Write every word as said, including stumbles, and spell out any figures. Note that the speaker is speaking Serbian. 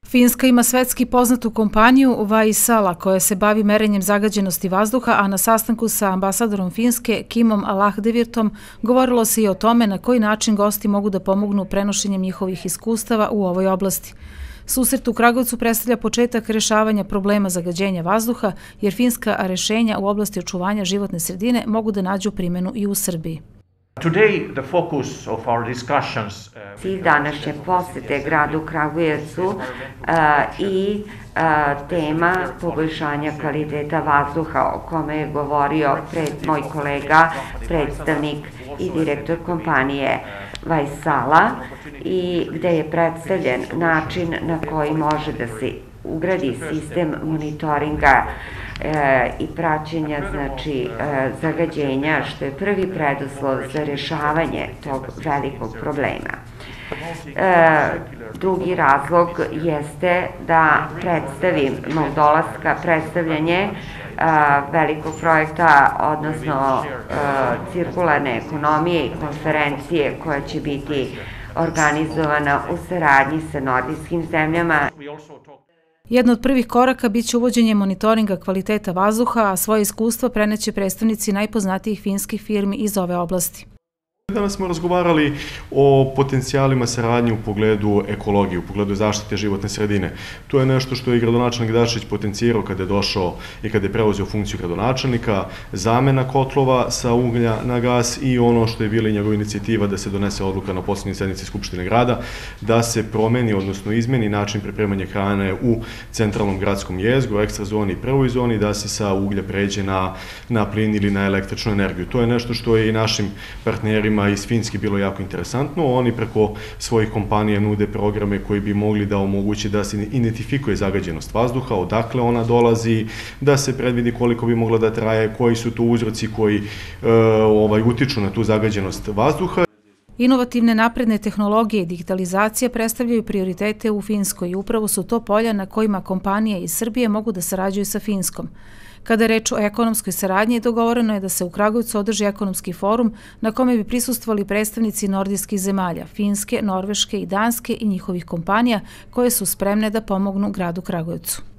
Finska ima svetski poznatu kompaniju Vaisala koja se bavi merenjem zagađenosti vazduha, a na sastanku sa ambasadorom Finske Kimom Lahdevirtom govorilo se i o tome na koji način gosti mogu da pomognu prenošenjem njihovih iskustava u ovoj oblasti. Susret u Kragujevcu predstavlja početak rešavanja problema zagađenja vazduha, jer finska rešenja u oblasti očuvanja životne sredine mogu da nađu primjenu i u Srbiji. Cilj današnje posete gradu Kragujevcu i tema poboljšanja kvaliteta vazduha o kome je govorio moj kolega, predstavnik i direktor kompanije Vaisala, i gde je predstavljen način na koji može da se ugradi sistem monitoringa i praćenja, znači zagađenja, što je prvi preduslov za rešavanje tog velikog problema. Drugi razlog jeste da predstavim mog dolaska, predstavljanje velikog projekta, odnosno cirkularne ekonomije i konferencije koja će biti organizovana u saradnji sa nordijskim zemljama. Jedna od prvih koraka biće uvođenje monitoringa kvaliteta vazduha, a svoje iskustva preneće predstavnici najpoznatijih finskih firmi iz ove oblasti. Danas smo razgovarali o potencijalima saradnje u pogledu ekologije, u pogledu zaštite životne sredine. To je nešto što je i gradonačelnik Dačić potencirao kada je došao i kada je preuzeo funkciju gradonačelnika, zamena kotlova sa uglja na gas i ono što je bila i njegova inicijativa da se donese odluka na poslednjoj sednici Skupštine grada, da se promeni, odnosno izmeni način pripremanja hrane u centralnom gradskom jezgru, ekstra zoni i prvoj zoni, da se sa uglja pređe na, na plin ili na električnu energiju. To je nešto što je i našim partnerima iz Finske bilo jako interesantno. Oni preko svojih kompanija nude programe koji bi mogli da omogući da se identifikuje zagađenost vazduha, odakle ona dolazi, da se predvidi koliko bi mogla da traje, koji su to uzroci koji e, ovaj, utiču na tu zagađenost vazduha. Inovativne napredne tehnologije i digitalizacija predstavljaju prioritete u Finskoj i upravo su to polja na kojima kompanije iz Srbije mogu da sarađuju sa Finskom. Kada je reč o ekonomskoj saradnji, dogovoreno je da se u Kragujevcu održi ekonomski forum na kome bi prisustvovali predstavnici nordijskih zemalja, Finske, Norveške i Danske i njihovih kompanija koje su spremne da pomognu gradu Kragujevcu.